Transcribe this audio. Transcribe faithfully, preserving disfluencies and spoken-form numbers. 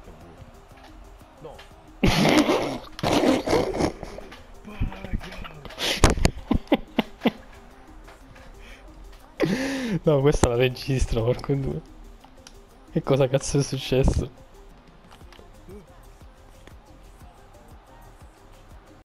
Che vuoi? No. Paga. No, questa la registro, porco due. Che cosa cazzo è successo?